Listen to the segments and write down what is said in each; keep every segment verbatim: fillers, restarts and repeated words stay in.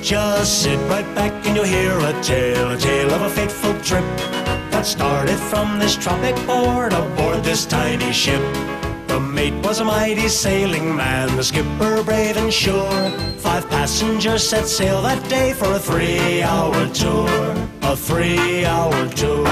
Just sit right back and you'll hear a tale, a tale of a fateful trip that started from this tropic port aboard this tiny ship. The mate was a mighty sailing man, the skipper brave and sure. Five passengers set sail that day for a three-hour tour, a three-hour tour.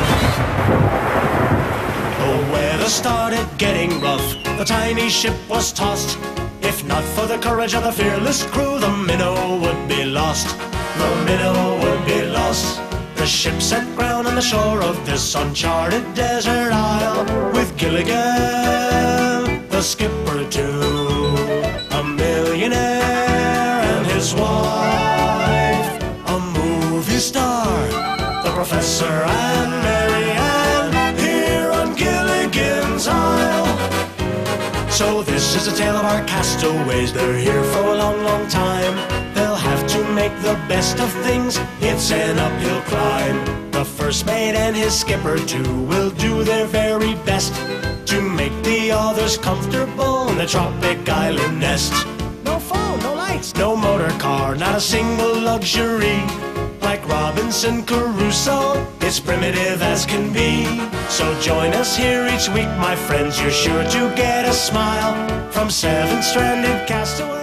The weather started getting rough, the tiny ship was tossed. If not for the courage of the fearless crew, the minnow would be lost. The minnow would be lost. The ship set ground on the shore of this uncharted desert isle, with Gilligan, the skipper too, a millionaire and his wife, a movie star, the professor and Mary Ann, here on Gilligan's Isle. So this is a tale of our castaways. They're here for a long, long time. They'll have to make the best of things. It's an uphill climb. The first mate and his skipper too will do their very best to make the others comfortable in the tropic island nest. No phone, no lights, no motor car, not a single luxury. Like Robinson Crusoe, it's primitive as can be. So join us here each week, my friends. You're sure to get a smile from seven stranded castaways.